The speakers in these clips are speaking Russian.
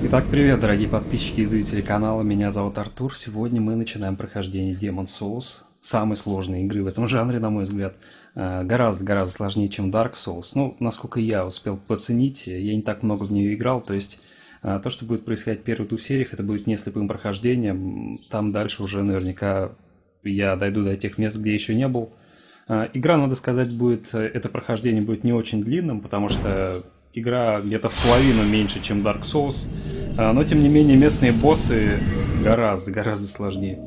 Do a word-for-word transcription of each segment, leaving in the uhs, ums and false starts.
Итак, привет, дорогие подписчики и зрители канала, меня зовут Артур. Сегодня мы начинаем прохождение Demon's Souls, самой сложной игры в этом жанре, на мой взгляд. Гораздо-гораздо сложнее, чем Dark Souls. Ну, насколько я успел оценить, я не так много в нее играл, то есть то, что будет происходить в первых двух сериях, это будет не слепым прохождением. Там дальше уже наверняка я дойду до тех мест, где еще не был. Игра, надо сказать, будет, это прохождение будет не очень длинным, потому что игра где-то в половину меньше, чем Dark Souls, но тем не менее местные боссы гораздо-гораздо сложнее.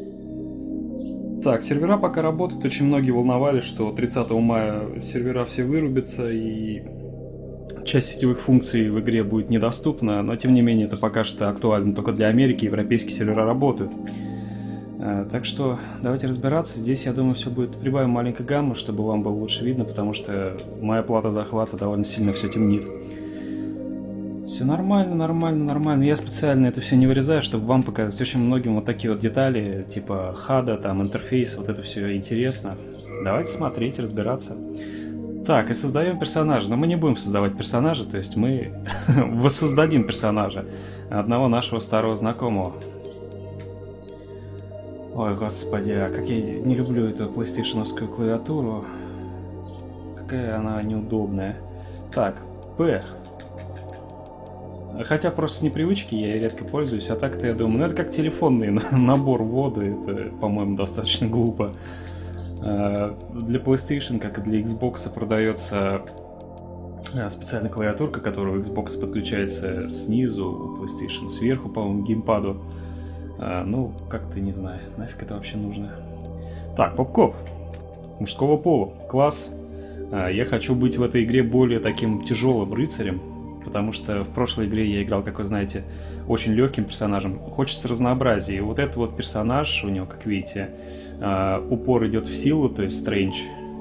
Так, сервера пока работают, очень многие волновались, что тридцатого мая сервера все вырубятся и часть сетевых функций в игре будет недоступна, но тем не менее это пока что актуально только для Америки, европейские сервера работают. Так что давайте разбираться. Здесь, я думаю, все будет... Прибавим маленькой гаммы, чтобы вам было лучше видно, потому что моя плата захвата довольно сильно все темнит. Все нормально, нормально, нормально. Я специально это все не вырезаю, чтобы вам показать. Очень многим вот такие вот детали, типа хада, там, интерфейс, вот это все интересно. Давайте смотреть, разбираться. Так, и создаем персонажа. Но мы не будем создавать персонажа, то есть мы воссоздадим персонажа. Одного нашего старого знакомого. Ой, господи, а как я не люблю эту PlayStation-овскую клавиатуру. Какая она неудобная. Так, P. Хотя просто с непривычки я редко пользуюсь, а так-то я думаю, ну это как телефонный набор ввода, это, по-моему, достаточно глупо. Для PlayStation, как и для Xbox, продается специальная клавиатурка, которая у Xbox подключается снизу, у PlayStation сверху, по-моему, к геймпаду. А, ну, как-то не знаю, нафиг это вообще нужно. Так, поп-коп. Мужского пола. Класс. А, я хочу быть в этой игре более таким тяжелым рыцарем, потому что в прошлой игре я играл, как вы знаете, очень легким персонажем. Хочется разнообразия. И вот этот вот персонаж, у него, как видите, а, упор идет в силу, то есть Strange.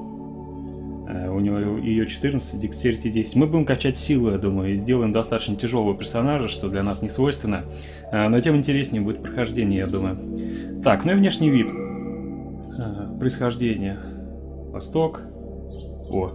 У него ее четырнадцать, Dexterity десять. Мы будем качать силу, я думаю, и сделаем достаточно тяжелого персонажа, что для нас не свойственно. Но тем интереснее будет прохождение, я думаю. Так, ну и внешний вид. Происхождение. Восток. О.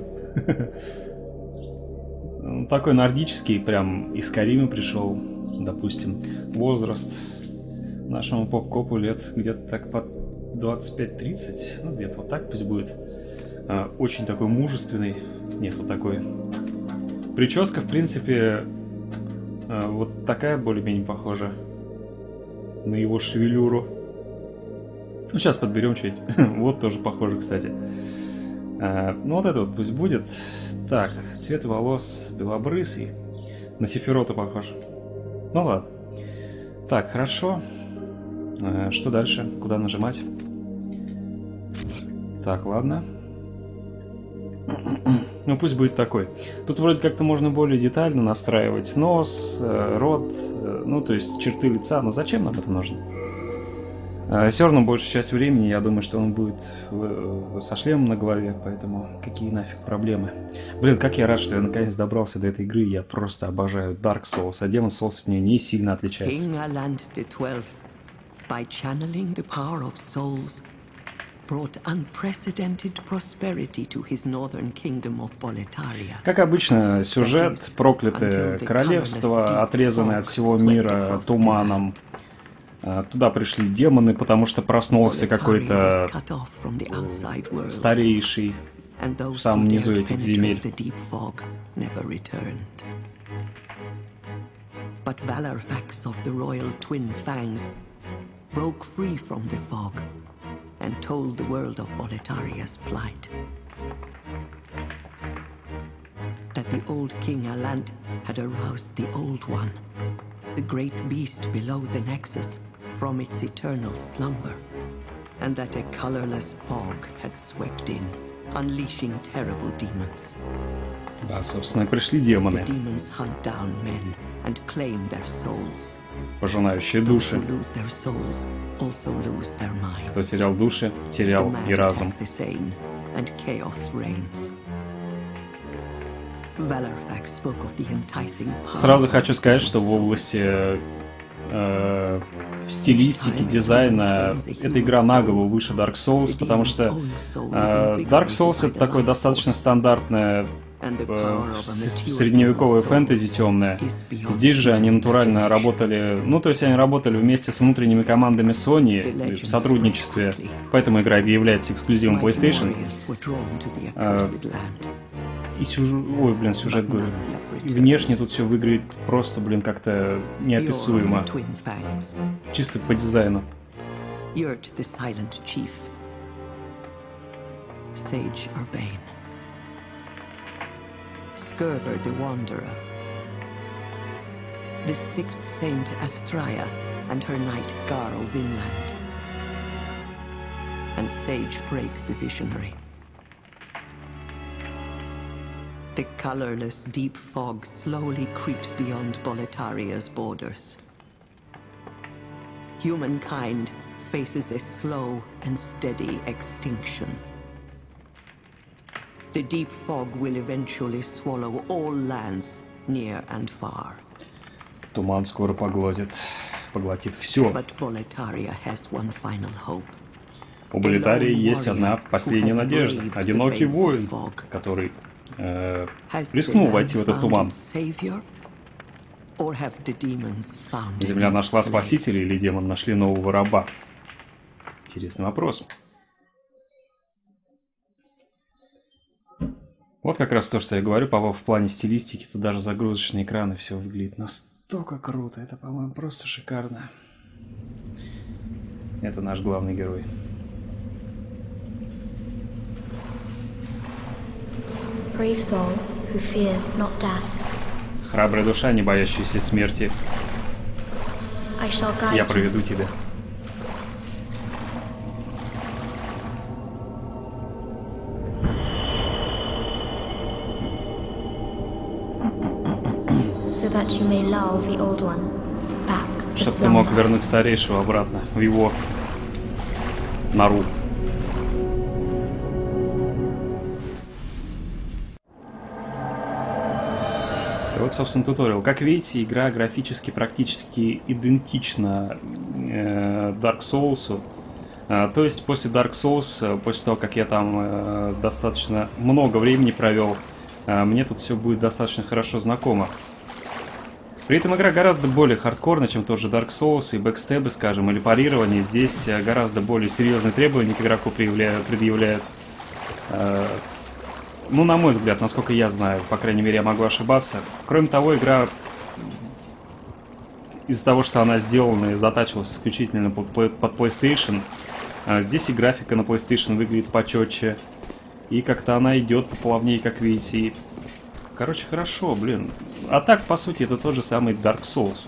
Такой нордический, прям из Карима пришел, допустим. Возраст нашему поп-копу лет где-то так под двадцать пять тридцать. Ну, где-то вот так пусть будет. Очень такой мужественный. Нет, вот такой. Прическа, в принципе, вот такая более-менее похожа на его шевелюру. Ну, сейчас подберем чуть. Вот тоже похоже, кстати. Ну, вот это вот пусть будет. Так, цвет волос белобрысый. На Сефирота похож. Ну, ладно. Так, хорошо. Что дальше? Куда нажимать? Так, ладно. Ну пусть будет такой. Тут вроде как-то можно более детально настраивать нос, рот, ну то есть черты лица. Но зачем нам это нужно? Все равно большую часть времени я думаю, что он будет со шлемом на голове, поэтому какие нафиг проблемы. Блин, как я рад, что я наконец добрался до этой игры. Я просто обожаю Dark Souls, а Demon's Souls от нее не сильно отличается. Как обычно, сюжет, проклятое королевство, отрезанное от всего мира туманом. Туда пришли демоны, потому что проснулся какой-то старейший в самом низу этих земель. And told the world of Boletauria's plight. That the old King Alant had aroused the Old One, the great beast below the Nexus, from its eternal slumber, and that a colorless fog had swept in, unleashing terrible demons. Да, собственно, пришли демоны. The demons hunt down men and claim their souls. Пожинающие души. Кто терял души, терял и разум. Сразу хочу сказать, что в области э, стилистики, дизайна эта игра на голову выше Dark Souls, потому что э, Dark Souls — это такое достаточно стандартное в средневековой фэнтези темная. Здесь же они натурально работали, ну то есть они работали вместе с внутренними командами Sony в сотрудничестве, поэтому игра является эксклюзивом PlayStation. А, и сюжет, ой, блин, сюжет, говорю. И внешне тут все выглядит просто, блин, как-то неописуемо. Чисто по дизайну. Sage Urbane, Skurver the Wanderer, the sixth saint Astraea and her knight Garl Vinland, and Sage Frake the Visionary. The colorless deep fog slowly creeps beyond Boletaria's borders. Humankind faces a slow and steady extinction. The deep fog will eventually swallow all lands near and far. Туман скоро поглотит, поглотит все. But Boletaria has one final hope. У Болетарии есть одна последняя надежда. Одинокий воин, который э, рискнул войти в этот туман. Земля нашла спасителя или демон нашли нового раба? Интересный вопрос. Вот как раз то, что я говорю, по в плане стилистики, то даже загрузочные экраны все выглядит настолько круто. Это, по-моему, просто шикарно. Это наш главный герой. Brave soul who fears not death. Храбрая душа, не боящаяся смерти. I shall guide Я проведу тебя. Чтобы ты мог вернуть старейшего обратно в его нору. И вот, собственно, туториал. Как видите, игра графически практически идентична э, Dark Souls. Э, то есть после Dark Souls, после того, как я там э, достаточно много времени провел, э, мне тут все будет достаточно хорошо знакомо. При этом игра гораздо более хардкорная, чем тот же Dark Souls и бэкстебы, скажем, или парирование. Здесь гораздо более серьезные требования к игроку предъявляют. Ну, на мой взгляд, насколько я знаю, по крайней мере, я могу ошибаться. Кроме того, игра из-за того, что она сделана и затачивалась исключительно под PlayStation, здесь и графика на PlayStation выглядит почетче, и как-то она идет поплавнее, как видите, и... Короче, хорошо, блин. А так, по сути, это тот же самый Dark Souls.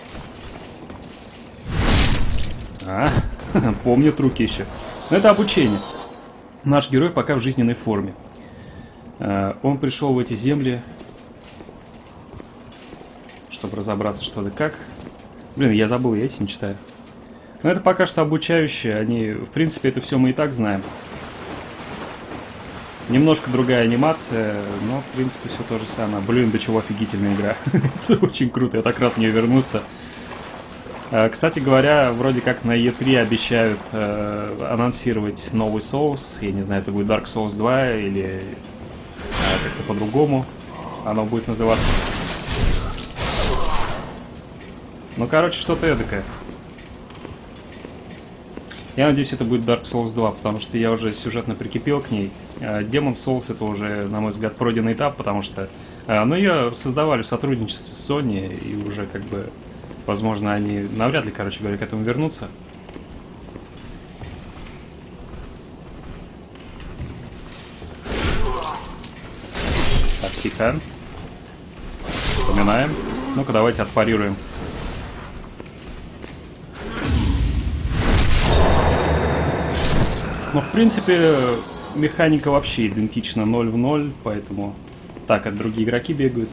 А, помнят руки еще. Но это обучение. Наш герой пока в жизненной форме. Он пришел в эти земли, чтобы разобраться, что да как. Блин, я забыл, я эти не читаю. Но это пока что обучающие. Они, в принципе, это все мы и так знаем. Немножко другая анимация, но, в принципе, все то же самое. Блин, до чего офигительная игра. Это очень круто, я так рад в нее вернуться. Кстати говоря, вроде как на и три обещают э, анонсировать новый Souls. Я не знаю, это будет Dark Souls два или э, как-то по-другому оно будет называться. Ну, короче, что-то эдакое. Я надеюсь, это будет Dark Souls два, потому что я уже сюжетно прикипел к ней. Demon Souls это уже, на мой взгляд, пройденный этап, потому что... Ну, ее создавали в сотрудничестве с Sony, и уже как бы... Возможно, они навряд ли, короче говоря, к этому вернутся. Так, тихо. Вспоминаем. Ну-ка, давайте отпарируем. Но, в принципе, механика вообще идентична ноль в ноль, поэтому так как другие игроки бегают.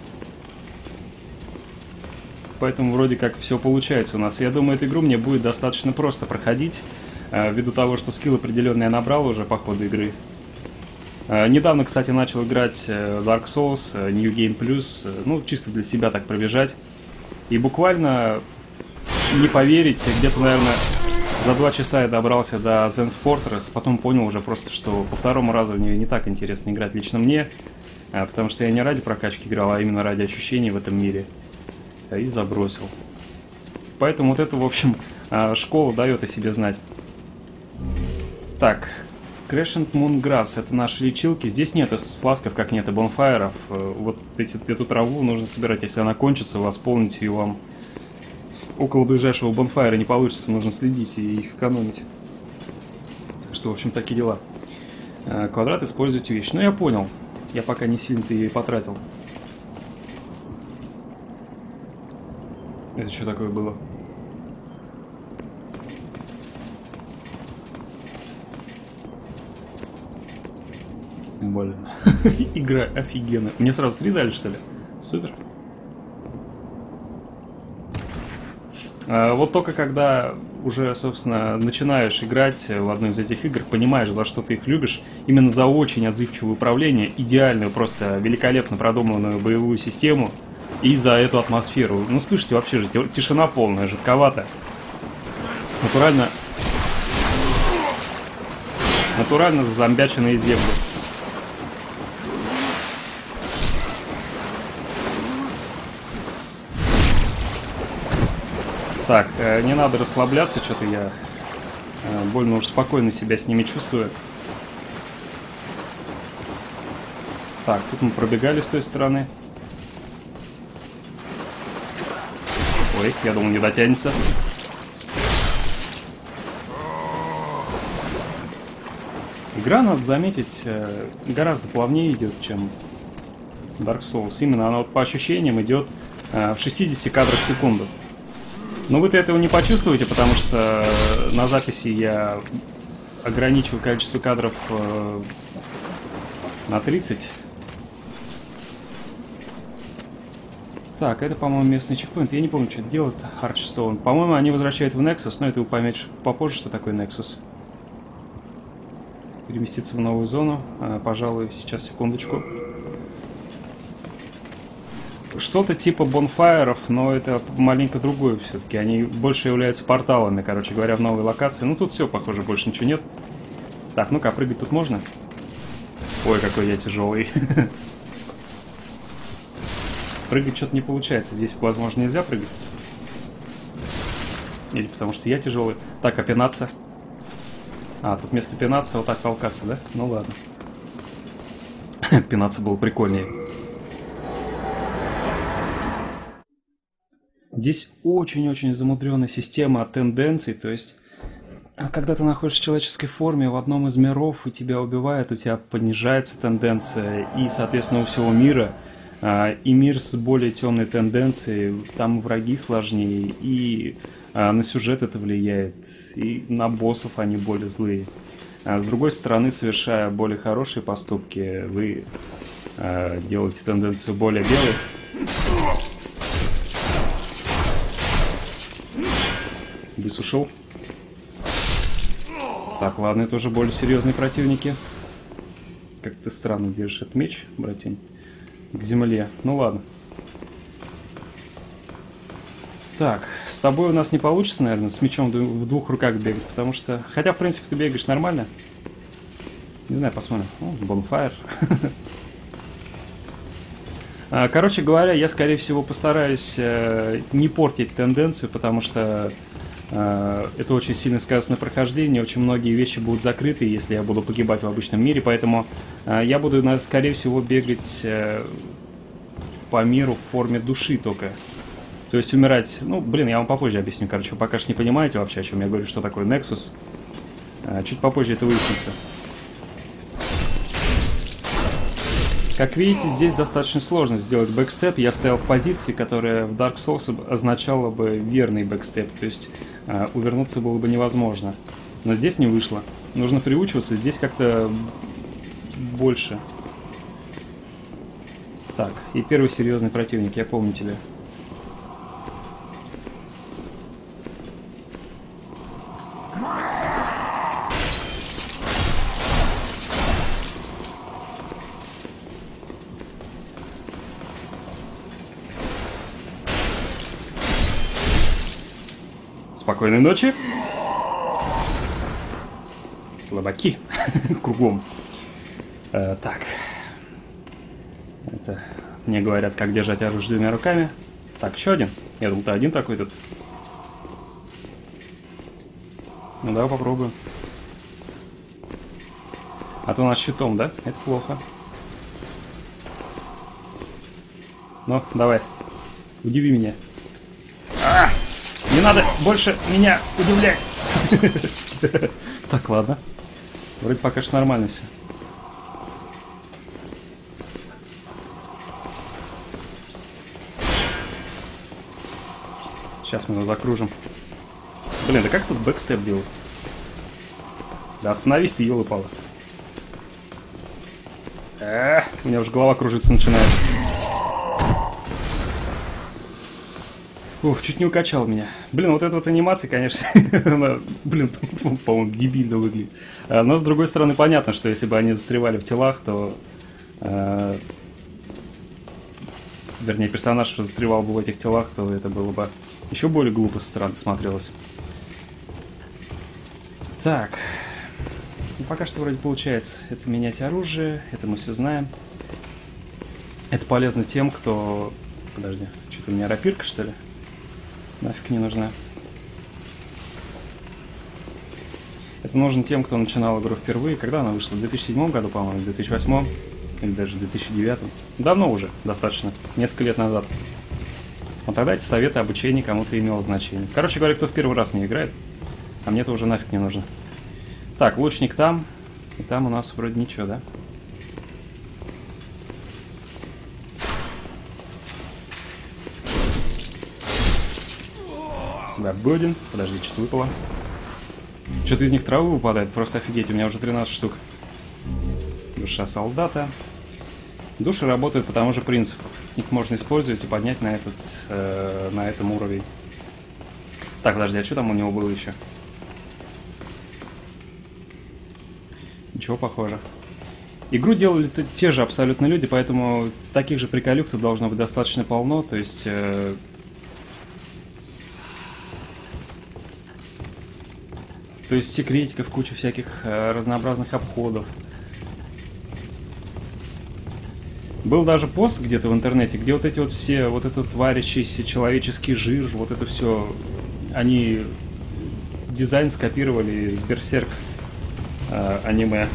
Поэтому вроде как все получается у нас. Я думаю, эту игру мне будет достаточно просто проходить, ввиду того, что скилл определенный я набрал уже по ходу игры. Недавно, кстати, начал играть Dark Souls, New Game Plus, ну, чисто для себя так пробежать. И буквально, не поверите, где-то, наверное... За два часа я добрался до Zen's Fortress, потом понял уже просто, что по второму разу в нее не так интересно играть лично мне. А, потому что я не ради прокачки играл, а именно ради ощущений в этом мире. И забросил. Поэтому вот это, в общем, школа дает о себе знать. Так, Crescent Moon Grass, это наши лечилки. Здесь нет фласков, как нет и бонфайров. Вот эти, эту траву нужно собирать. Если она кончится, восполнить ее вам около ближайшего бонфайра не получится. Нужно следить и их экономить. Так что, в общем, такие дела. Квадрат использовать вещь. Ну, я понял. Я пока не сильно-то ее потратил. Это что такое было? Блин. Игра офигенная. Мне сразу три дали, что ли? Супер. А, вот только когда уже, собственно, начинаешь играть в одну из этих игр, понимаешь, за что ты их любишь, именно за очень отзывчивое управление, идеальную, просто великолепно продуманную боевую систему и за эту атмосферу. Ну, слышите, вообще же тишина полная, жутковато. Натурально... Натурально зомбяченные земли. Так, не надо расслабляться, что-то я больно уж спокойно себя с ними чувствую. Так, тут мы пробегали с той стороны. Ой, я думал, не дотянется. Игра, надо заметить, гораздо плавнее идет, чем Dark Souls. Именно она вот по ощущениям идет в шестидесяти кадрах в секунду. Но вы-то этого не почувствуете, потому что на записи я ограничиваю количество кадров э, на тридцать. Так, это, по-моему, местный чекпоинт. Я не помню, что это делает Archstone. По-моему, они возвращают в Nexus, но это вы поймете попозже, что такое Nexus. Переместиться в новую зону. А, пожалуй, сейчас, секундочку. Что-то типа бонфайров, но это маленько другое все-таки. Они больше являются порталами, короче говоря, в новой локации. Ну, тут все, похоже, больше ничего нет. Так, ну-ка, прыгать тут можно? Ой, какой я тяжелый. Прыгать что-то не получается. Здесь, возможно, нельзя прыгать. Или потому что я тяжелый. Так, а пинаться? А, тут вместо пинаться вот так толкаться, да? Ну, ладно. Пинаться было прикольнее. Здесь очень-очень замудренная система тенденций, то есть, когда ты находишься в человеческой форме в одном из миров и тебя убивают, у тебя понижается тенденция, и, соответственно, у всего мира, и мир с более темной тенденцией, там враги сложнее, и на сюжет это влияет, и на боссов они более злые. А с другой стороны, совершая более хорошие поступки, вы делаете тенденцию более белой. Бис ушел. Так, ладно, это уже более серьезные противники. Как ты странно держишь этот меч, братень. К земле. Ну ладно. Так, с тобой у нас не получится, наверное, с мечом в двух руках бегать, потому что... Хотя, в принципе, ты бегаешь нормально. Не знаю, посмотрим. Бонфайр. Короче говоря, я, скорее всего, постараюсь не портить тенденцию, потому что... Это очень сильно скажется на прохождении, очень многие вещи будут закрыты, если я буду погибать в обычном мире, поэтому я буду, скорее всего, бегать по миру в форме души только. То есть умирать, ну, блин, я вам попозже объясню, короче, вы пока что не понимаете вообще, о чем я говорю, что такое Nexus. Чуть попозже это выяснится. Как видите, здесь достаточно сложно сделать бэкстеп. Я стоял в позиции, которая в Dark Souls означала бы верный бэкстеп. То есть э, увернуться было бы невозможно. Но здесь не вышло. Нужно приучиваться, здесь как-то больше. Так, и первый серьезный противник, я помню тебя. Спокойной ночи. Слабаки. Кругом. Э, так. Это мне говорят, как держать оружие двумя руками. Так, еще один. Я думал, ты один такой тут. Ну давай попробуем. А то у нас щитом, да? Это плохо. Ну, давай. Удиви меня. А! Не надо больше меня удивлять. Так, ладно. Вроде пока что нормально все. Сейчас мы его закружим. Блин, да как тут бэкстеп делать? Да остановись ты, ёлы-палы. Э, у меня уже голова кружиться начинает. Ух, чуть не укачал меня. Блин, вот эта вот анимация, конечно, она, блин, по-моему, дебильно выглядит. Но, с другой стороны, понятно, что если бы они застревали в телах, то... Э, вернее, персонаж застревал бы в этих телах, то это было бы еще более глупо со стороны смотрелось. Так. Ну, пока что вроде получается. Это менять оружие, это мы все знаем. Это полезно тем, кто... Подожди, что-то у меня рапирка, что ли? Нафиг не нужна. Это нужно тем, кто начинал игру впервые. Когда она вышла? В две тысячи седьмом году, по-моему, в две тысячи восьмом. Или даже в две тысячи девятом. Давно уже, достаточно. Несколько лет назад. Вот тогда эти советы обучения кому-то имело значение. Короче говоря, кто в первый раз не играет, а мне это уже нафиг не нужно. Так, лучник там. И там у нас вроде ничего, да? Свободен. Подожди, что-то выпало. Что-то из них травы выпадает. Просто офигеть, у меня уже тринадцать штук. Душа солдата. Души работают по тому же принципу. Их можно использовать и поднять на, этот, э, на этом уровне. Так, подожди, а что там у него было еще? Ничего похоже. Игру делали те же абсолютно люди, поэтому таких же приколюк-то должно быть достаточно полно. То есть... Э, то есть секретиков, куча всяких э, разнообразных обходов. Был даже пост где-то в интернете, где вот эти вот все, вот этот варящийся человеческий жир, вот это все, они дизайн скопировали из Берсерк э, аниме.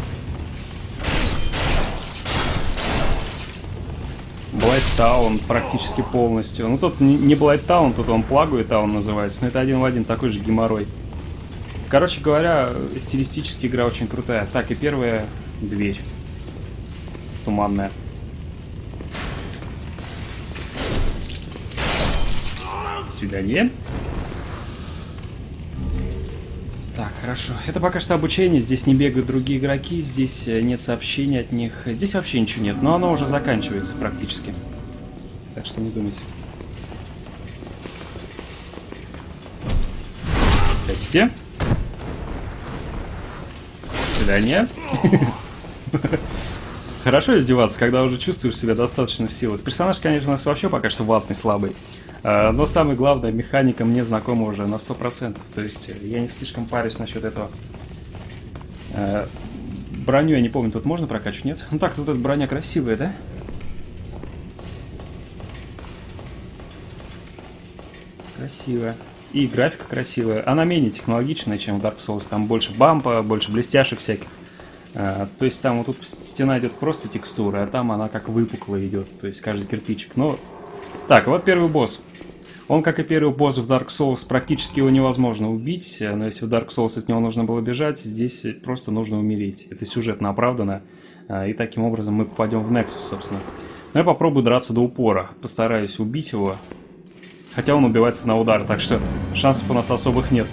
Блайттаун практически полностью. Ну тут не, не Блайттаун, тут он Плагуэтаун называется, но это один в один такой же геморрой. Короче говоря, стилистически игра очень крутая. Так, и первая дверь. Туманная. Свидание. Так, хорошо. Это пока что обучение. Здесь не бегают другие игроки. Здесь нет сообщений от них. Здесь вообще ничего нет. Но оно уже заканчивается практически. Так что не думайте. Здрасте. Свидание. Хорошо издеваться, когда уже чувствуешь себя достаточно в силах. Персонаж, конечно, у нас вообще пока что ватный, слабый. Но самое главное, механика мне знакома уже на сто процентов. То есть я не слишком парюсь насчет этого. Броню я не помню, тут можно прокачивать, нет? Ну так, тут эта броня красивая, да? Красивая. И графика красивая. Она менее технологичная, чем в Dark Souls. Там больше бампа, больше блестяшек всяких. А, то есть там вот тут стена идет просто текстура, а там она как выпуклая идет. То есть каждый кирпичик. Но... Так, вот первый босс. Он, как и первый босс в Dark Souls, практически его невозможно убить. Но если в Dark Souls от него нужно было бежать, здесь просто нужно умереть. Это сюжетно оправдано. А, и таким образом мы попадем в Nexus, собственно. Но я попробую драться до упора. Постараюсь убить его. Хотя он убивается на удар, так что шансов у нас особых нет.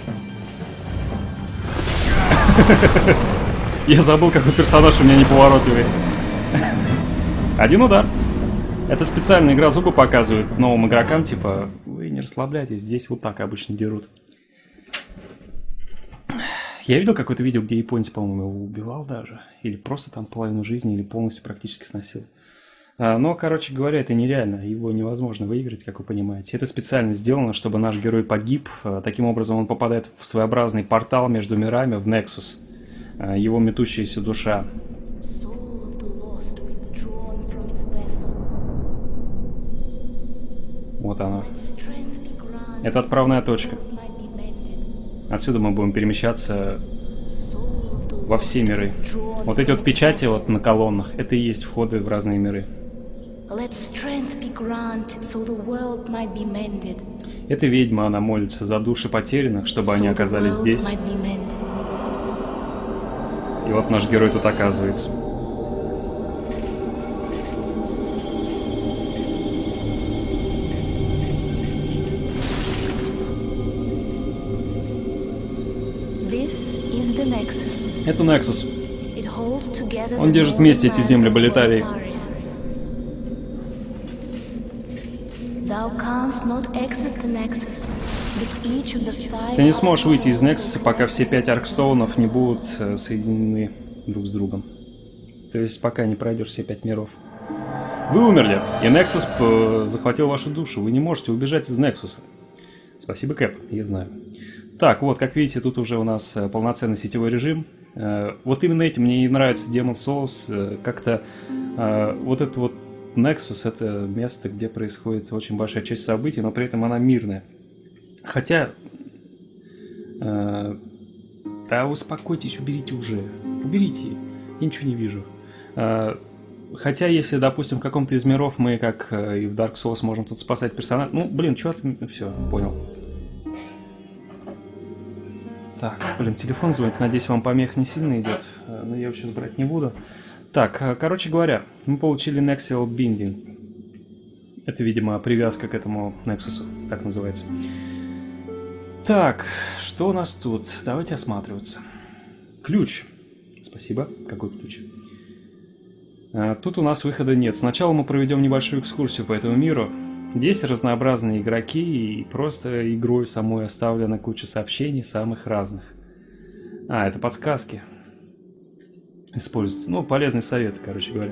Я забыл, какой персонаж у меня неповоротливый. Один удар. Это специально игра зубы показывает новым игрокам, типа, вы не расслабляйтесь, здесь вот так обычно дерут. Я видел какое-то видео, где японец, по-моему, его убивал даже. Или просто там половину жизни, или полностью практически сносил. Но, короче говоря, это нереально, его невозможно выиграть, как вы понимаете. Это специально сделано, чтобы наш герой погиб. Таким образом, он попадает в своеобразный портал между мирами, в Nexus. Его метущаяся душа. Вот она. Это отправная точка. Отсюда мы будем перемещаться во все миры. Вот эти вот печати вот на колоннах, это и есть входы в разные миры. Эта ведьма, она молится за души потерянных, чтобы они оказались здесь. И вот наш герой тут оказывается. Это Nexus. Он держит вместе эти земли Болетарии. Ты не сможешь выйти из Nexus, пока все пять Аркстоунов не будут соединены друг с другом. То есть пока не пройдешь все пять миров. Вы умерли, и Nexus захватил вашу душу. Вы не можете убежать из Nexus. Спасибо, Кэп, я знаю. Так, вот, как видите, тут уже у нас полноценный сетевой режим. Вот именно этим мне и нравится Demon's Souls. Как-то вот этот вот Nexus — это место, где происходит очень большая часть событий, но при этом она мирная. Хотя... Да успокойтесь, уберите уже. Уберите. Я ничего не вижу. Хотя, если, допустим, в каком-то из миров мы, как и в Dark Souls, можем тут спасать персонажа... Ну, блин, что ты... Все, понял. Так, блин, телефон звонит. Надеюсь, вам помех не сильно идет. Но я его сейчас брать не буду. Так, короче говоря, мы получили Nexial Binding. Это, видимо, привязка к этому Nexus, так называется. Так, что у нас тут? Давайте осматриваться. Ключ. Спасибо. Какой ключ? Тут у нас выхода нет. Сначала мы проведем небольшую экскурсию по этому миру. Здесь разнообразные игроки, и просто игрой самой оставлена куча сообщений самых разных. А, это подсказки. Используйте. Ну, полезный совет, короче говоря.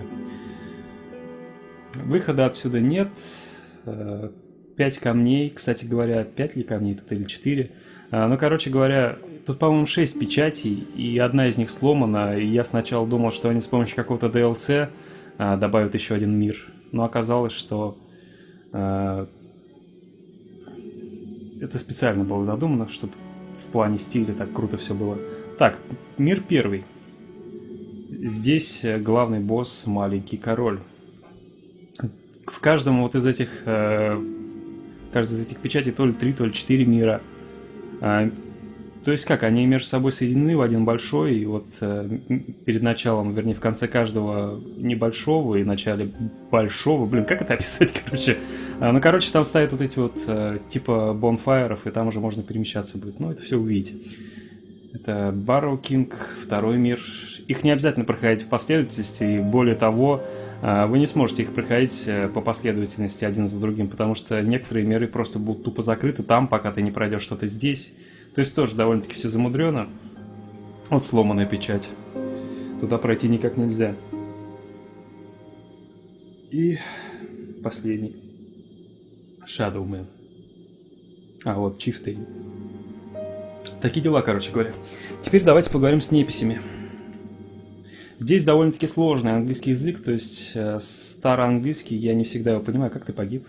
Выхода отсюда нет. Пять камней. Кстати говоря, пять ли камней тут или четыре? Ну, короче говоря, тут, по-моему, шесть печатей, и одна из них сломана. И я сначала думал, что они с помощью какого-то ди эл си добавят еще один мир. Но оказалось, что это специально было задумано, чтобы в плане стиля так круто все было. Так, мир первый. Здесь главный босс — маленький король. В каждом вот из этих, э, каждой из этих печатей то ли три, то ли четыре мира. А, то есть как, они между собой соединены в один большой, и вот э, перед началом, вернее, в конце каждого небольшого и начале большого, блин, как это описать, короче. А, ну, короче, там стоят вот эти вот э, типа бонфайров, и там уже можно перемещаться будет. Ну, это все увидите. Это Барроу Кинг, второй мир. Их не обязательно проходить в последовательности, и более того, вы не сможете их проходить по последовательности один за другим, потому что некоторые миры просто будут тупо закрыты там, пока ты не пройдешь что-то здесь. То есть тоже довольно-таки все замудрено. Вот сломанная печать. Туда пройти никак нельзя. И последний. Shadowman. А вот Chieftain. Такие дела, короче говоря. Теперь давайте поговорим с неписями. Здесь довольно-таки сложный английский язык, то есть э, староанглийский, я не всегда его понимаю. Как ты погиб?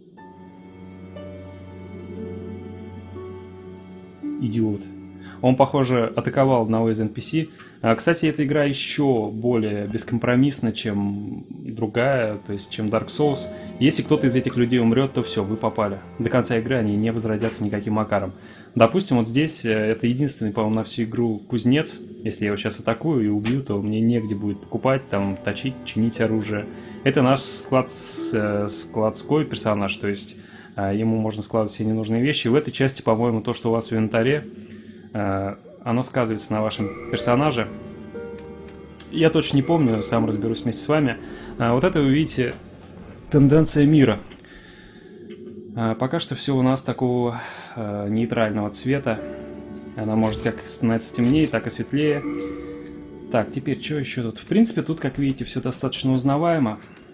Идиот. Он, похоже, атаковал одного из эн пи си. А, кстати, эта игра еще более бескомпромиссна, чем другая, то есть чем Dark Souls. Если кто-то из этих людей умрет, то все, вы попали. До конца игры они не возродятся никаким макаром. Допустим, вот здесь это единственный, по-моему, на всю игру кузнец. Если я его сейчас атакую и убью, то мне негде будет покупать, там, точить, чинить оружие. Это наш склад, складской персонаж, то есть ему можно складывать все ненужные вещи. В этой части, по-моему, то, что у вас в инвентаре, оно сказывается на вашем персонаже. Я точно не помню, сам разберусь вместе с вами. Вот это вы видите тенденция мира. Пока что все у нас такого нейтрального цвета. Она может как становиться темнее, так и светлее. Так, теперь что еще тут? В принципе, тут, как видите, все достаточно узнаваемо.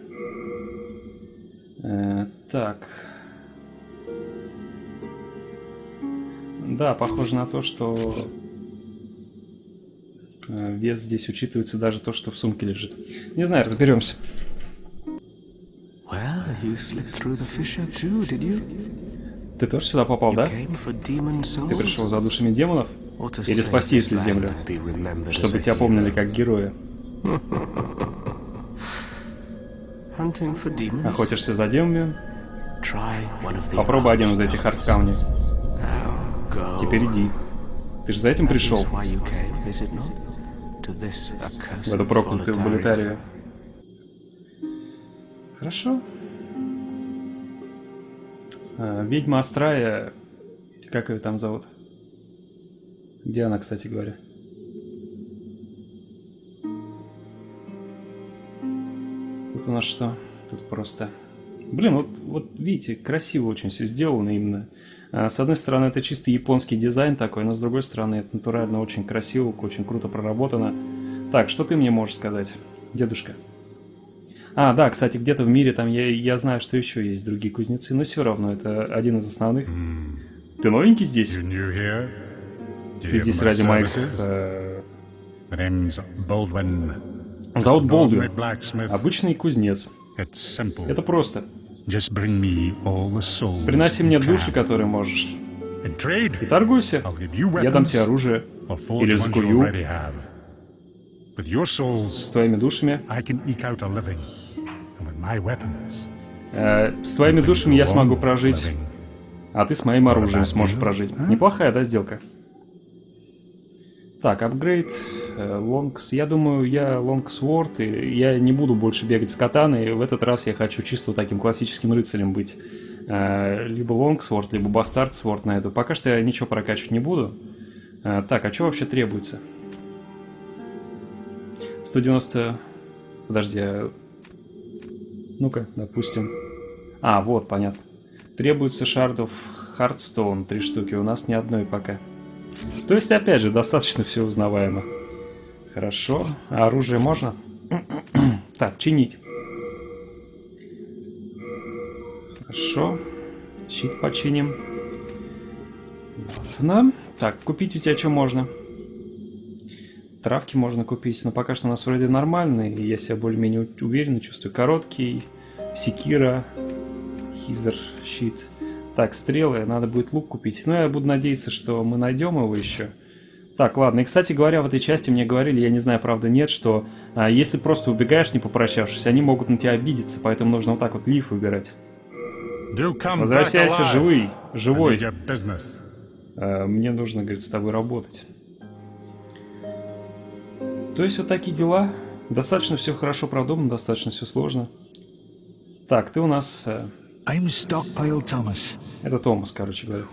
Так. Да, похоже на то, что вес здесь учитывается, даже то, что в сумке лежит. Не знаю, разберемся. Well, Ты тоже сюда попал, да? Ты пришел за душами демонов? Или спасти эту землю? Чтобы тебя помнили как героя? Охотишься за демонами? Попробуй один из этих арт-камней. Теперь иди. Ты же за этим пришел? В эту проклятую Болетарию. Хорошо. А, ведьма Астрая, как ее там зовут? Где она, кстати говоря? Тут у нас что? Тут просто... Блин, вот, вот видите, красиво очень все сделано именно. А, с одной стороны, это чисто японский дизайн такой, но с другой стороны, это натурально очень красиво, очень круто проработано. Так, что ты мне можешь сказать, дедушка? А, да, кстати, где-то в мире там я, я знаю, что еще есть другие кузнецы, но все равно это один из основных. Mm. Ты новенький здесь? Ты здесь ради моих... Э... Зовут Болдуин. Обычный кузнец. Это просто. Приноси мне души, которые можешь. И торгуйся. Я дам тебе оружие. Или закую. С твоими душами. Э, с твоими душами я смогу прожить. А ты с моим оружием сможешь прожить. Неплохая, да, сделка? Так, апгрейд. Лонгс. Я думаю, я лонгсворд, и я не буду больше бегать с катаной. В этот раз я хочу чисто вот таким классическим рыцарем быть. Э, либо лонгсворд, либо бастардсворд на эту. Пока что я ничего прокачивать не буду. Э, так, а что вообще требуется? сто девяносто... Подожди, а... Ну-ка, допустим. А, вот, понятно. Требуется шардов Хардстоун, три штуки. У нас ни одной пока. То есть, опять же, достаточно все узнаваемо. Хорошо. А оружие можно? Так, чинить. Хорошо. Щит починим. Ладно. Так, купить у тебя что можно? Травки можно купить, но пока что у нас вроде нормальные, и я себя более-менее уверенно чувствую. Короткий, секира, хизер, щит. Так, стрелы, надо будет лук купить. Но я буду надеяться, что мы найдем его еще. Так, ладно. И, кстати говоря, в этой части мне говорили, я не знаю, правда, нет, что а, если просто убегаешь, не попрощавшись, они могут на тебя обидеться, поэтому нужно вот так вот лиф выбирать. Возвращайся живый, живой. А, мне нужно, говорит, с тобой работать. То есть вот такие дела. Достаточно все хорошо продумано, достаточно все сложно. Так, ты у нас... I'm Stockpile Thomas. Это Томас, короче говоря.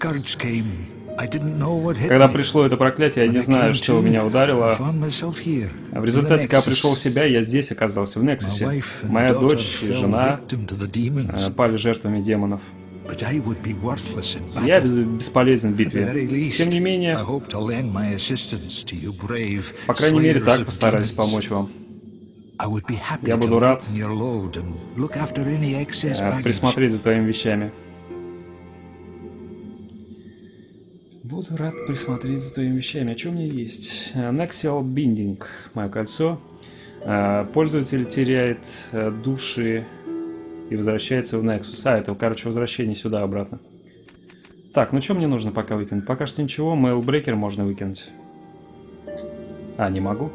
Когда пришло это проклятие, я не знаю, что меня ударило. В результате, когда пришел в себя, я здесь оказался, в Нексусе. Моя дочь и жена пали жертвами демонов. Я бесполезен в битве. Тем не менее, по крайней мере, так постараюсь помочь вам. Я буду рад присмотреть за твоими вещами. Буду рад присмотреть за твоими вещами. А что у меня есть? Nexial Binding. Мое кольцо. Пользователь теряет души и возвращается в Nexus. А, это, короче, возвращение сюда обратно. Так, ну что мне нужно пока выкинуть? Пока что ничего. Mailbreaker можно выкинуть. А, не могу.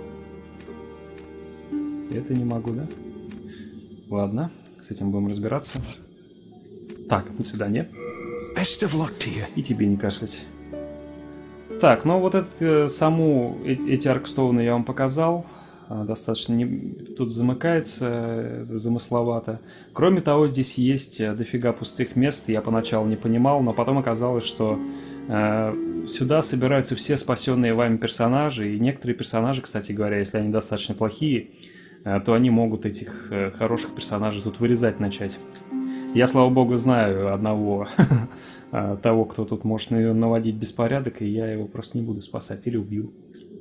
Это не могу, да? Ладно, с этим будем разбираться. Так, до свидания. И тебе не кашлять. Так, ну вот это, саму, эти аркстоуны я вам показал. Достаточно не, тут замыкается, замысловато. Кроме того, здесь есть дофига пустых мест. Я поначалу не понимал, но потом оказалось, что э, сюда собираются все спасенные вами персонажи. И некоторые персонажи, кстати говоря, если они достаточно плохие, то они могут этих хороших персонажей тут вырезать начать. Я, слава богу, знаю одного того, кто тут может наводить беспорядок, и я его просто не буду спасать или убью.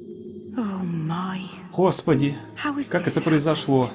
Господи, как это произошло?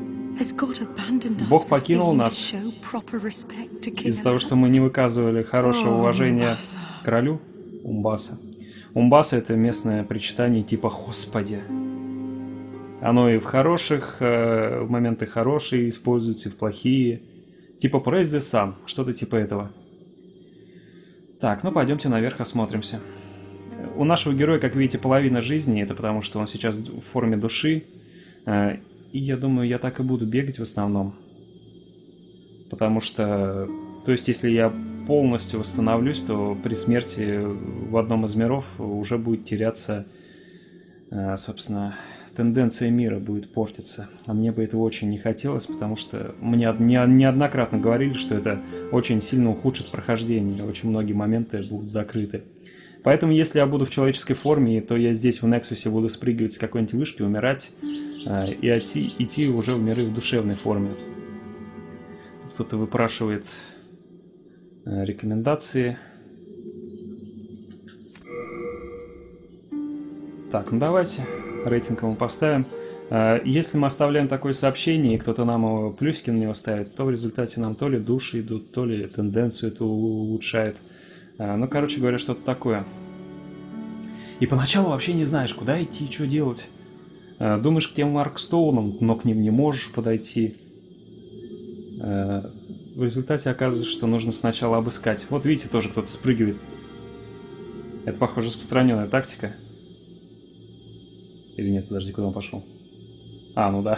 Бог покинул нас из-за того, что мы не выказывали хорошего уважения к королю Умбаса. Умбаса — это местное причитание типа «Господи». Оно и в хороших э, моменты хорошие используется, и в плохие. Типа Praise the Sun, что-то типа этого. Так, ну пойдемте наверх осмотримся. У нашего героя, как видите, половина жизни, это потому что он сейчас в форме души. И я думаю, я так и буду бегать в основном. Потому что, то есть, если я полностью восстановлюсь, то при смерти в одном из миров уже будет теряться, собственно, тенденция мира будет портиться. А мне бы этого очень не хотелось, потому что мне неоднократно говорили, что это очень сильно ухудшит прохождение. Очень многие моменты будут закрыты. Поэтому, если я буду в человеческой форме, то я здесь в Нексусе буду спрыгивать с какой-нибудь вышки, умирать и идти, идти уже в миры в душевной форме. Тут кто-то выпрашивает рекомендации. Так, ну давайте рейтинг ему поставим. Если мы оставляем такое сообщение, и кто-то нам его плюсики на него ставит, то в результате нам то ли души идут, то ли тенденцию это улучшает. Ну, короче говоря, что-то такое. И поначалу вообще не знаешь, куда идти, что делать. Думаешь к тем Маркстоунам, но к ним не можешь подойти. В результате оказывается, что нужно сначала обыскать. Вот видите, тоже кто-то спрыгивает. Это, похоже, распространенная тактика. Или нет, подожди, куда он пошел? А, ну да.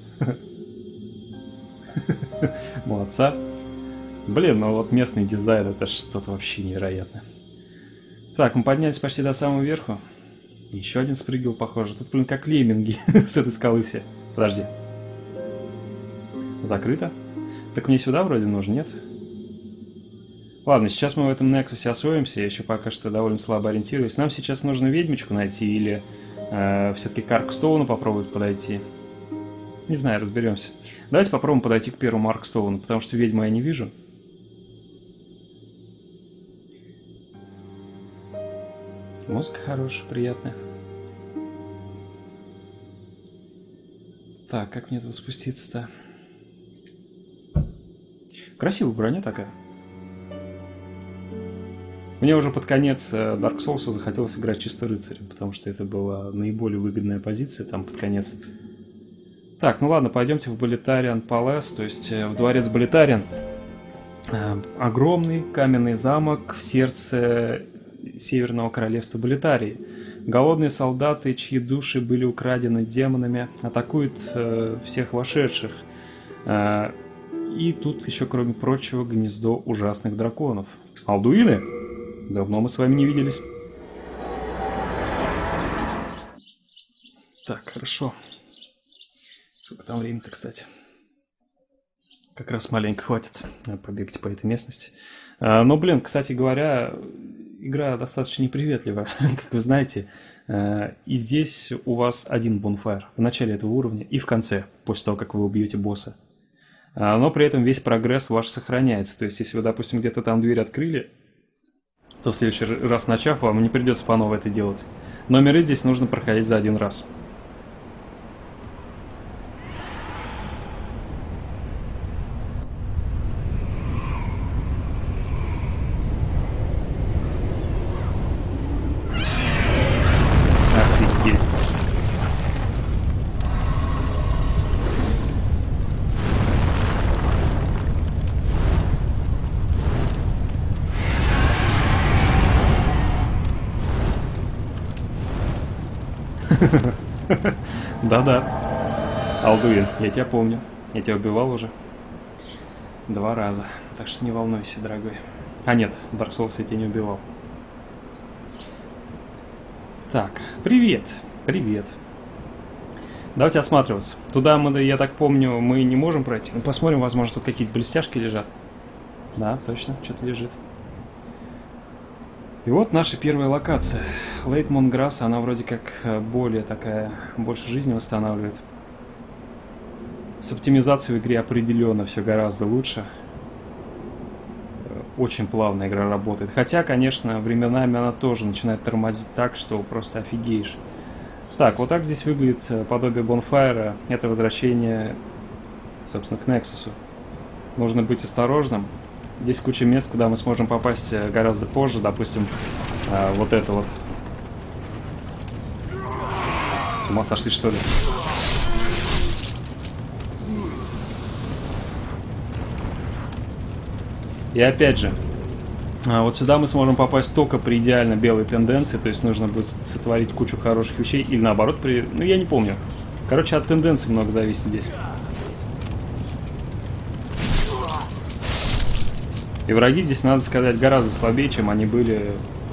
Молодца. Блин, ну вот местный дизайн, это что-то вообще невероятное. Так, мы поднялись почти до самого верху. Еще один спрыгивал, похоже. Тут, блин, как лемминги с этой скалы все. Подожди. Закрыто? Так мне сюда вроде нужно, нет? Ладно, сейчас мы в этом Нексусе освоимся. Я еще пока что довольно слабо ориентируюсь. Нам сейчас нужно ведьмочку найти или э, все-таки к Аркстоуну попробовать подойти. Не знаю, разберемся. Давайте попробуем подойти к первому Аркстоуну, потому что ведьму я не вижу. Музыка хорошая, приятная. Так, как мне тут спуститься-то? Красивая броня такая. Мне уже под конец Dark Souls захотелось играть чисто рыцарем, потому что это была наиболее выгодная позиция там под конец. Так, ну ладно, пойдемте в Болитариан Палас, то есть в дворец Болитариан. Огромный каменный замок в сердце Северного королевства Болитарии. Голодные солдаты, чьи души были украдены демонами, атакуют э, всех вошедших. Э, и тут еще, кроме прочего, гнездо ужасных драконов. Алдуины? Давно мы с вами не виделись. Так, хорошо. Сколько там времени-то, кстати? Как раз маленько хватит побегать по этой местности. А, но, блин, кстати говоря, игра достаточно неприветливая, как вы знаете. И здесь у вас один бонфайр в начале этого уровня и в конце, после того, как вы убьете босса. Но при этом весь прогресс ваш сохраняется. То есть, если вы, допустим, где-то там дверь открыли, то в следующий раз начав, вам не придется по новой это делать. Но миры здесь нужно проходить за один раз. Да-да. Алдуин, я тебя помню. Я тебя убивал уже два раза. Так что не волнуйся, дорогой. А нет, Dark Souls я тебя не убивал. Так, привет. Привет. Давайте осматриваться. Туда мы, я так помню, мы не можем пройти. Ну, посмотрим, возможно, тут какие-то блестяшки лежат. Да, точно, что-то лежит. И вот наша первая локация. Лейтмон Грасс, она вроде как более такая, больше жизни восстанавливает. С оптимизацией в игре определенно все гораздо лучше. Очень плавно игра работает. Хотя, конечно, временами она тоже начинает тормозить так, что просто офигеешь. Так, вот так здесь выглядит подобие бонфайра. Это возвращение, собственно, к Нексусу. Нужно быть осторожным. Здесь куча мест, куда мы сможем попасть гораздо позже. Допустим, вот это вот. С ума сошли, что ли? И опять же, вот сюда мы сможем попасть только при идеально белой тенденции, то есть нужно будет сотворить кучу хороших вещей, или наоборот, при... ну я не помню. Короче, от тенденции много зависит здесь. И враги здесь, надо сказать, гораздо слабее, чем они были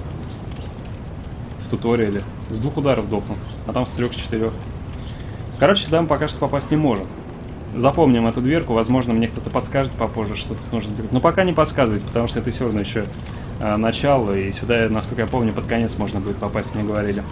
в туториале. С двух ударов дохнут, а там с трех, с четырех. Короче, сюда мы пока что попасть не можем. Запомним эту дверку, возможно, мне кто-то подскажет попозже, что тут нужно делать. Но пока не подсказывать, потому что это все равно еще а, начало, и сюда, насколько я помню, под конец можно будет попасть, мне говорили.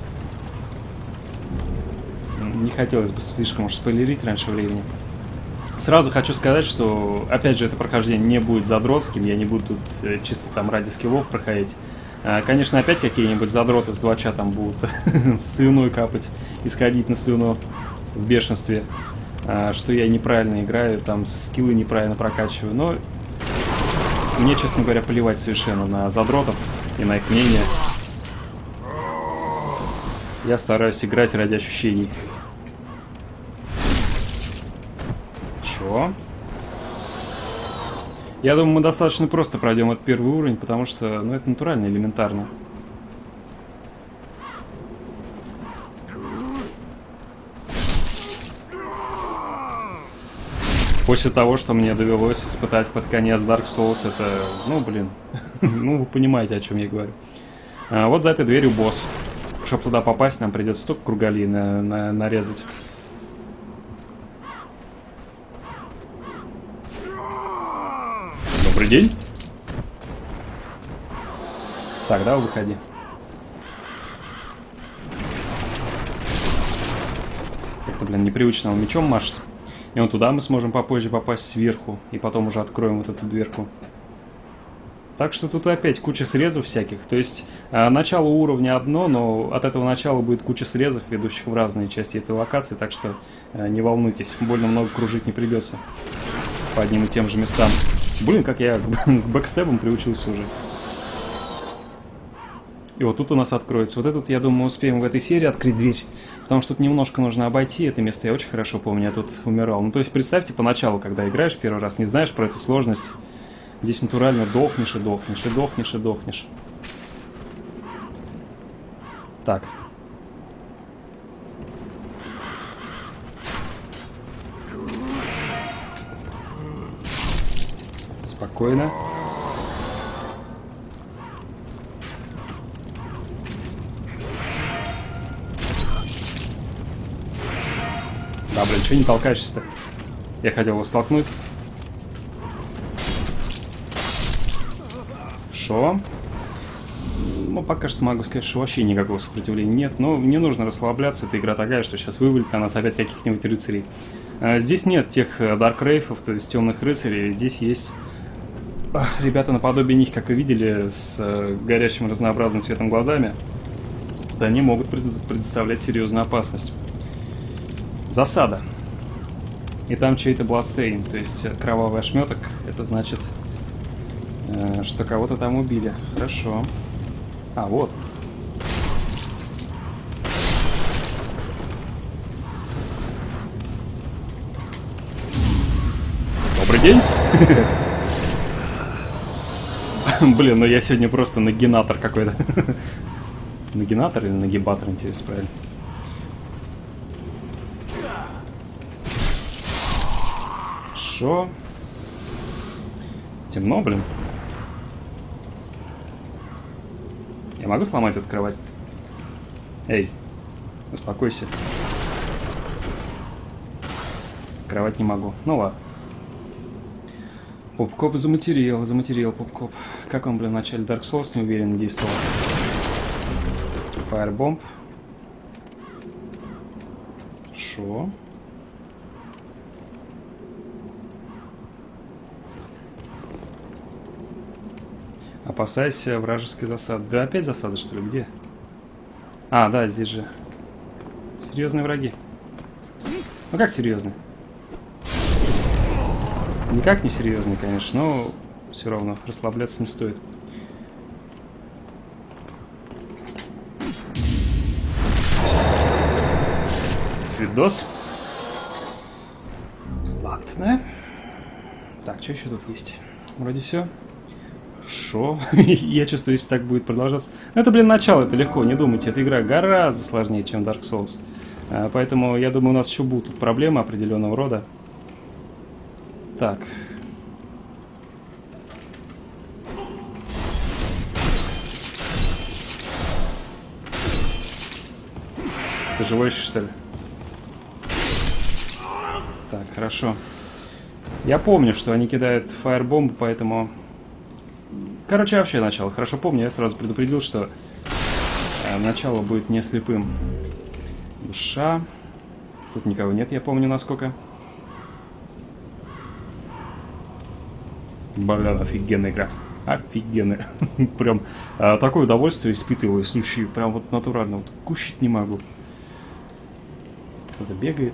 Не хотелось бы слишком уж спойлерить раньше времени. Сразу хочу сказать, что, опять же, это прохождение не будет задротским, я не буду тут чисто там ради скиллов проходить. А, конечно, опять какие-нибудь задроты с двача там будут с слюной капать, исходить на слюну в бешенстве. Что я неправильно играю, там скиллы неправильно прокачиваю, но мне, честно говоря, плевать совершенно на задротов и на их мнение. Я стараюсь играть ради ощущений. Чё? Я думаю, мы достаточно просто пройдем этот первый уровень, потому что, ну, это натурально, элементарно. После того, что мне довелось испытать под конец Dark Souls, это, ну, блин, ну, вы понимаете, о чем я говорю. А, вот за этой дверью босс. Чтобы туда попасть, нам придется столько кругалей на, на, нарезать. Добрый день. Так, давай выходи. Как-то, блин, непривычно он мечом машет. И вот туда мы сможем попозже попасть сверху. И потом уже откроем вот эту дверку. Так что тут опять куча срезов всяких. То есть э, начало уровня одно, но от этого начала будет куча срезов, ведущих в разные части этой локации. Так что э, не волнуйтесь, больно много кружить не придется по одним и тем же местам. Блин, как я к бэкстебам приучился уже. И вот тут у нас откроется. Вот этот, я думаю, успеем в этой серии открыть дверь. Потому что тут немножко нужно обойти. Это место я очень хорошо помню, я тут умирал. Ну, то есть, представьте, поначалу, когда играешь первый раз, не знаешь про эту сложность. Здесь натурально дохнешь и дохнешь, и дохнешь, и дохнешь. Так. Спокойно. Да, блин, что не толкаешься-то? Я хотел его столкнуть. Шо? Ну, пока что могу сказать, что вообще никакого сопротивления нет. Но не нужно расслабляться. Эта игра такая, что сейчас вывалит на нас опять каких-нибудь рыцарей. А, здесь нет тех Dark Wraith'ов, то есть темных рыцарей. Здесь есть а, ребята наподобие них, как вы видели, с а, горящим разнообразным цветом глазами. Да, они могут пред предоставлять серьезную опасность. Засада. И там чей-то bloodstained, то есть кровавый ошметок. Это значит, э, что кого-то там убили. Хорошо. А, вот. Добрый день. Блин, ну я сегодня просто нагинатор какой-то. Нагинатор или нагибатор, интересно, правильно? Шо? Темно, блин. Я могу сломать эту кровать? Эй, успокойся. Кровать не могу. Ну ладно. Попкоп заматериал, заматериал попкоп. Как он, блин, в начале Dark Souls не уверен действовал. Фаербомб. Шо? Опасайся вражеской засады. Да опять засада, что ли? Где? А, да, здесь же. Серьезные враги. Ну как серьезные? Никак не серьезные, конечно, но все равно расслабляться не стоит. Свидос. Ладно. Так, что еще тут есть? вроде все. Хорошо. Я чувствую, если так будет продолжаться. Это, блин, начало, это легко, не думайте. Эта игра гораздо сложнее, чем Dark Souls. Поэтому, я думаю, у нас еще будут тут проблемы определенного рода. Так. Ты живой еще, что ли? Так, хорошо. Я помню, что они кидают фаербомбы, поэтому... Короче, вообще начало. Хорошо помню, я сразу предупредил, что э, начало будет не слепым. Душа. Тут никого нет, я помню, насколько. Блин, офигенная игра. Офигенная. Прям э, такое удовольствие испытываю, слушай, прям вот натурально. Вот кушать не могу. Кто-то бегает.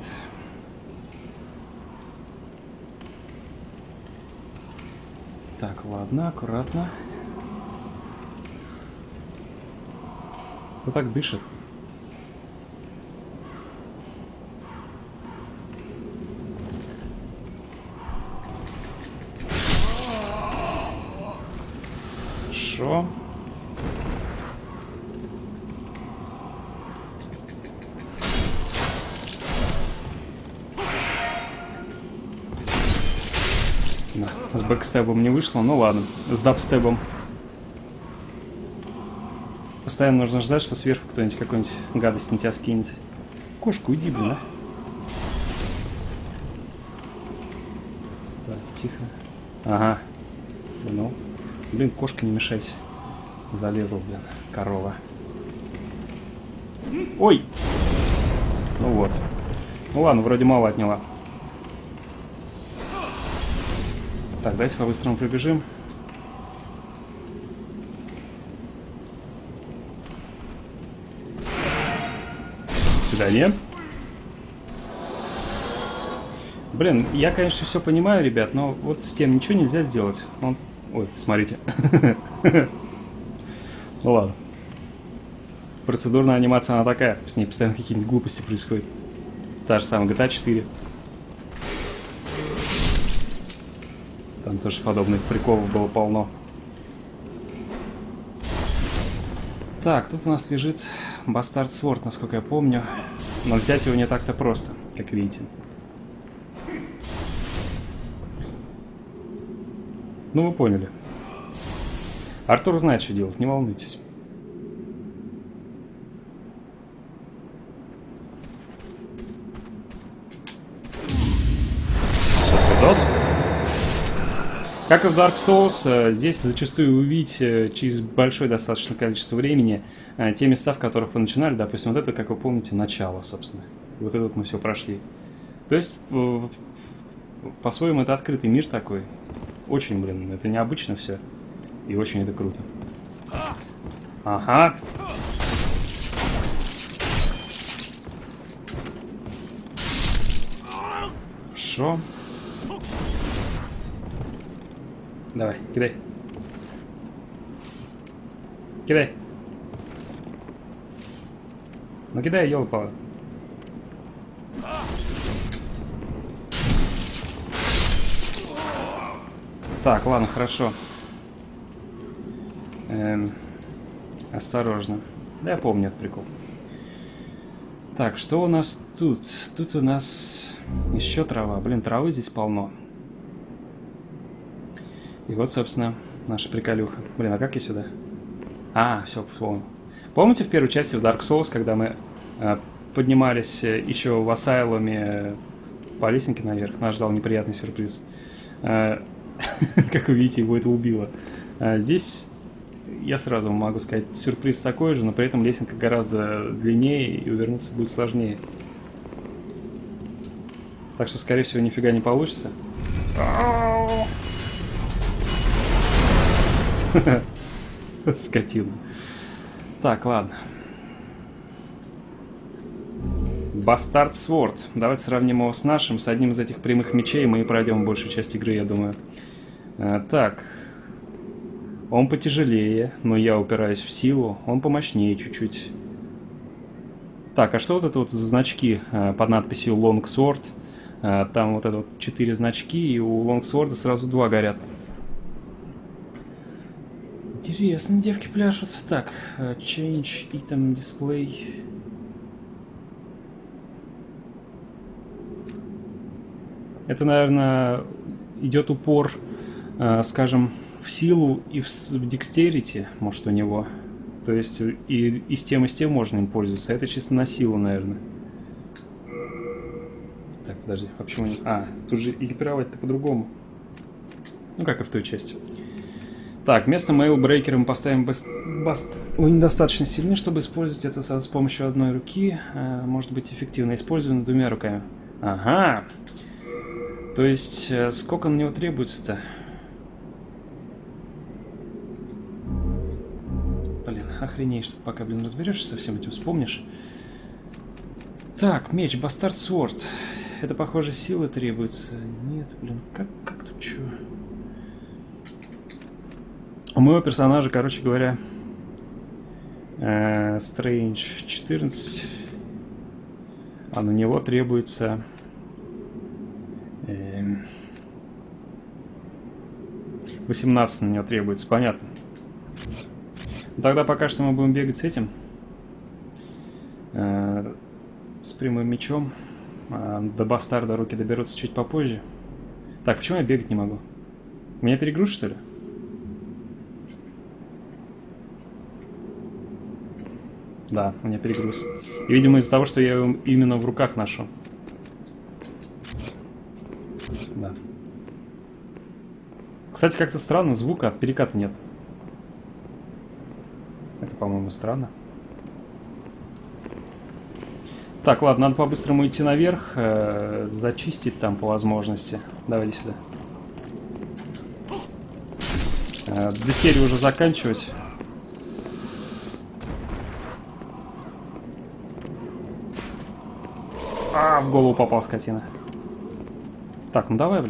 Так, ладно, аккуратно. Кто так дышит? Хорошо. Да, с бэкстебом не вышло, ну ладно, с дабстебом. Постоянно нужно ждать, что сверху кто-нибудь какую-нибудь гадость на тебя скинет. Кошка, уйди, блин, а. Так, тихо. Ага. Ну, блин, кошка, не мешайся. Залезла, блин, корова. Ой! Ну вот. Ну ладно, вроде мало отняла. Так, давайте по-быстрому пробежим. До свидания. Блин, я, конечно, все понимаю, ребят, но вот с тем ничего нельзя сделать. Он... Ой, смотрите. Ну ладно. Процедурная анимация, она такая. С ней постоянно какие-нибудь глупости происходят. Та же самая джи ти эй четыре. Там тоже подобных приколов было полно. Так, тут у нас лежит Бастард Сворд, насколько я помню. Но взять его не так-то просто, как видите. Ну, вы поняли. Артур знает, что делать, не волнуйтесь. Досвидос. Как и в Dark Souls, здесь зачастую вы увидите через большое достаточно количество времени те места, в которых вы начинали. Допустим, вот это, как вы помните, начало, собственно. Вот это вот мы все прошли. То есть, по-своему, это открытый мир такой. Очень, блин, это необычно все. И очень это круто. Ага. Хорошо. Давай, кидай. Кидай. Ну кидай, ёлка-пала. Так, ладно, хорошо. Эм, осторожно. Да, я помню этот прикол. Так, что у нас тут? Тут у нас еще трава. Блин, травы здесь полно. И вот, собственно, наша приколюха. Блин, а как я сюда? А, все, вспомнил. Помните в первой части в Dark Souls, когда мы э, поднимались еще в Асайлуме по лесенке наверх, нас ждал неприятный сюрприз. Э, как вы видите, его это убило. Э, здесь, я сразу могу сказать, сюрприз такой же, но при этом лесенка гораздо длиннее и увернуться будет сложнее. Так что, скорее всего, нифига не получится. Скотина. Так, ладно. Бастард Сворд. Давайте сравним его с нашим. С одним из этих прямых мечей мы и пройдем большую часть игры, я думаю. А, так. Он потяжелее, но я упираюсь в силу. Он помощнее чуть-чуть. Так, а что вот это вот за значки а, под надписью Long Sword? А, там вот это вот четыре значки, и у Long Sword сразу два горят. Интересно, девки пляшут. Так, change item display. Это, наверное, идет упор, э, скажем, в силу и в, в dexterity, может, у него. То есть и, и с тем, и с тем можно им пользоваться. Это чисто на силу, наверное. Так, подожди, а почему не... А, тут же экипировать-то по-другому. Ну, как и в той части. Так, вместо мейл-брейкера мы поставим баст... баст... Вы недостаточно сильны, чтобы использовать это с помощью одной руки. А, может быть эффективно использовано двумя руками. Ага. То есть, сколько на него требуется-то? Блин, охренеешь, что пока, блин, разберешься со всем этим, вспомнишь. Так, меч, Бастард Сворд. Это, похоже, силы требуется. Нет, блин, как, как тут что? У моего персонажа, короче говоря, Стрэндж четырнадцать, а на него требуется э, восемнадцать на него требуется, понятно. Тогда пока что мы будем бегать с этим, э, с прямым мечом. э, До бастарда руки доберутся чуть попозже. Так, почему я бегать не могу? Меня перегруз, что ли? Да, у меня перегруз. И, видимо, из-за того, что я его именно в руках ношу. Да. Кстати, как-то странно, звука от переката нет. Это, по-моему, странно. Так, ладно, надо по-быстрому идти наверх, э, зачистить там по возможности. Давайте сюда. Э, до серии уже заканчивать. А, в голову попал, скотина. Так, ну давай, блин.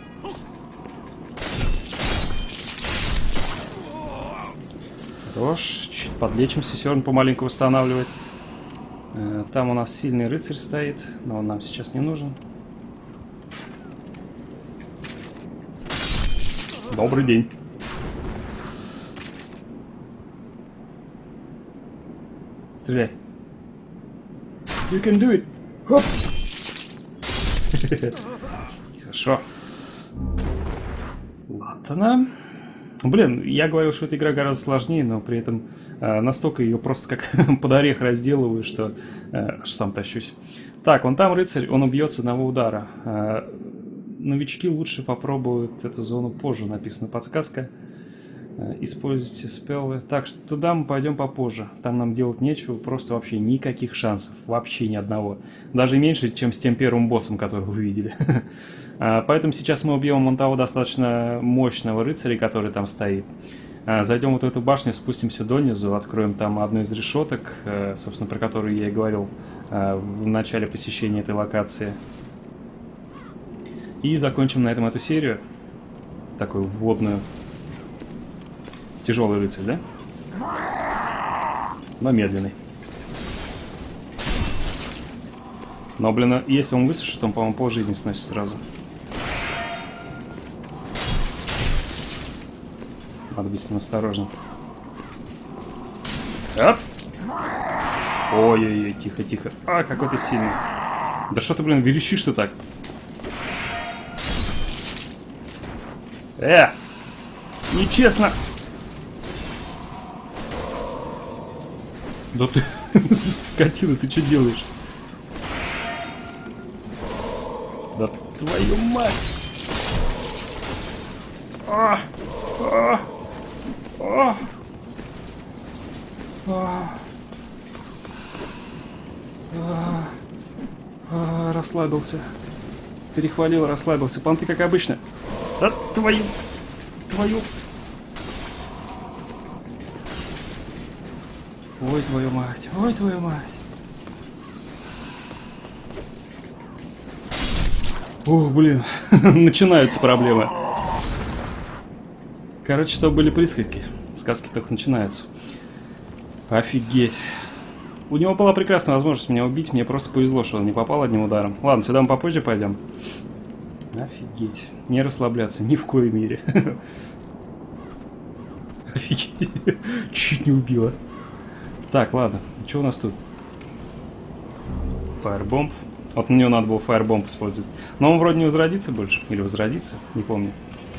Хорош, чуть подлечимся, все равно помаленьку восстанавливать. Э, там у нас сильный рыцарь стоит, но он нам сейчас не нужен. Добрый день. Стреляй. You can do it. Хоп. Хорошо. Ладно. Блин, я говорил, что эта игра гораздо сложнее, но при этом э, настолько ее просто как под орех разделываю, что э, аж сам тащусь. Так, вон там рыцарь, он убьет с одного удара. Э, новички лучше попробуют эту зону позже, написана подсказка. Э, используйте спеллы. Так что туда мы пойдем попозже. Там нам делать нечего, просто вообще никаких шансов. Вообще ни одного. Даже меньше, чем с тем первым боссом, которого вы видели. Поэтому сейчас мы убьем вон того достаточно мощного рыцаря, который там стоит. Зайдем вот в эту башню, спустимся донизу, откроем там одну из решеток, собственно, про которую я и говорил в начале посещения этой локации. И закончим на этом эту серию. Такую вводную. Тяжелый рыцарь, да? Но медленный. Но, блин, если он высушит, он, по-моему, пол жизни сносит сразу. Надо быть с ним осторожным. Ой-ой-ой, тихо-тихо. А, какой ты сильный. Да что ты, блин, верещишь-то так? Э! Нечестно! Да ты, скотина, ты что делаешь? Да твою мать! А! А! А! А! А! А! Расслабился. Перехвалил, расслабился. Понты, как обычно. Да твою... Твою... Ой, твою мать. Ой, твою мать. Ух, блин. Начинаются проблемы. Короче, что были присказки. Сказки только начинаются. Офигеть. У него была прекрасная возможность меня убить. Мне просто повезло, что он не попал одним ударом. Ладно, сюда мы попозже пойдем. Офигеть. Не расслабляться ни в коей мере. Офигеть. Чуть не убила. Так, ладно. Что у нас тут? Фаербомб. Вот на него надо было фаербомб использовать. Но он вроде не возродится больше. Или возродится, не помню.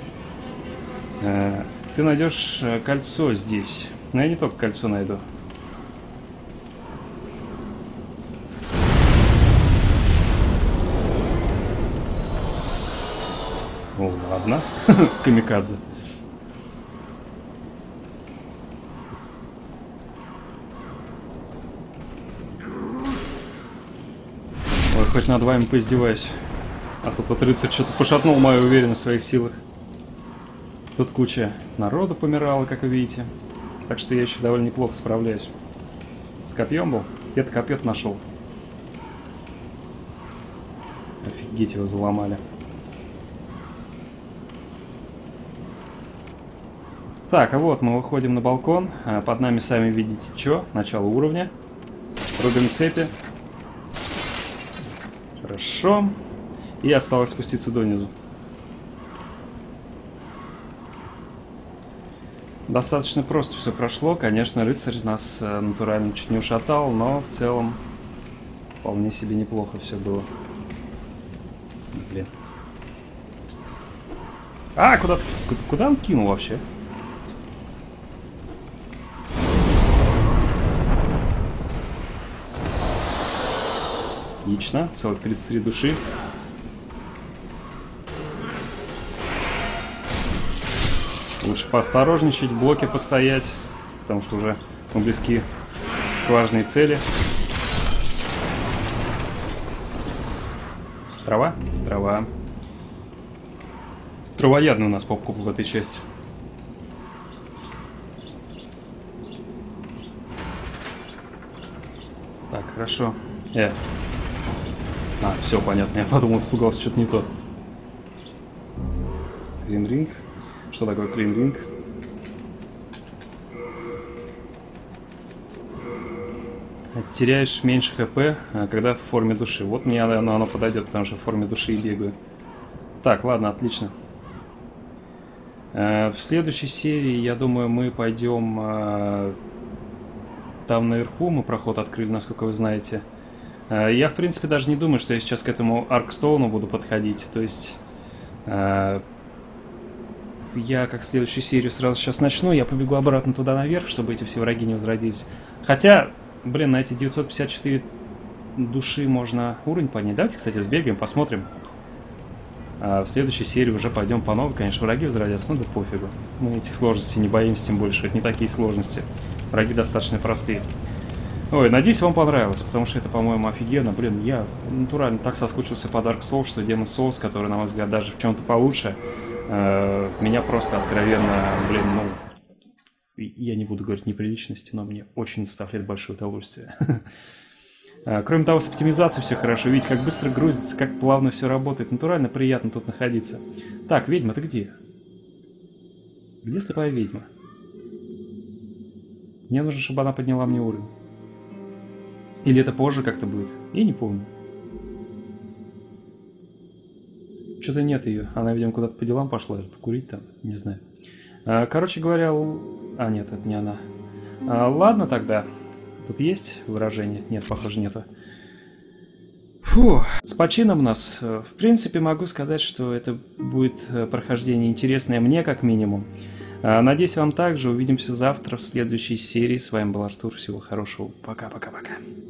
Э, ты найдешь кольцо здесь. Но я не только кольцо найду. О, ладно. Камикадзе. Ой, хоть над вами поиздеваюсь. А тут вот рыцарь что-то пошатнул мою уверенность в своих силах. Тут куча народу помирала, как вы видите. Так что я еще довольно неплохо справляюсь. С копьем был? Где-то копье нашел. Офигеть, его заломали. Так, а вот мы выходим на балкон. Под нами, сами видите, что? Начало уровня. Рубим цепи. Хорошо. И осталось спуститься донизу. Достаточно просто все прошло. Конечно, рыцарь нас натурально чуть не ушатал, но в целом вполне себе неплохо все было. Блин. А, куда, куда он кинул вообще? Отлично, целых тридцать три души. Лучше поосторожничать, в блоке постоять, потому что уже мы близки к важной цели. Трава? Трава. Травоядный у нас поп-куп в этой части. Так, хорошо. Э. А, все понятно. Я подумал, испугался, что-то не то. Клин-ринг. Что такое клин-ринг? Теряешь меньше хп, когда в форме души. Вот мне оно, оно подойдет, потому что в форме души и бегаю. Так, ладно, отлично. В следующей серии, я думаю, мы пойдем... Там наверху мы проход открыли, насколько вы знаете. Я, в принципе, даже не думаю, что я сейчас к этому Аркстоуну буду подходить. То есть... Я, как следующую серию, сразу сейчас начну. Я побегу обратно туда наверх, чтобы эти все враги не возродились. Хотя, блин, на эти девятьсот пятьдесят четыре души можно уровень поднять. Давайте, кстати, сбегаем, посмотрим. А в следующей серии уже пойдем по новой. Конечно, враги возродятся, ну да пофигу. Мы этих сложностей не боимся, тем больше. Это не такие сложности. Враги достаточно простые. Ой, надеюсь, вам понравилось, потому что это, по-моему, офигенно. Блин, я натурально так соскучился по Dark Souls, что Demon's Souls, который, на мой взгляд, даже в чем-то получше, э, меня просто откровенно, блин, ну... Я не буду говорить неприличности, но мне очень доставляет большое удовольствие. Кроме того, с оптимизацией все хорошо. Видите, как быстро грузится, как плавно все работает. Натурально приятно тут находиться. Так, ведьма, ты где? Где слепая ведьма? Мне нужно, чтобы она подняла мне уровень. Или это позже как-то будет? Я не помню. Что-то нет ее. Она, видимо, куда-то по делам пошла. Покурить там, не знаю. Короче говоря... А, нет, это не она. Ладно тогда. Тут есть выражение? Нет, похоже, нету. Фу, с почином нас. В принципе, могу сказать, что это будет прохождение интересное мне, как минимум. Надеюсь, вам также. Увидимся завтра в следующей серии. С вами был Артур. Всего хорошего. Пока-пока-пока.